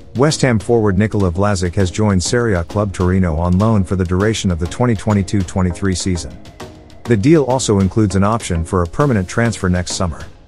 West Ham forward Nikola Vlasic has joined Serie A club Torino on loan for the duration of the 2022-23 season. The deal also includes an option for a permanent transfer next summer.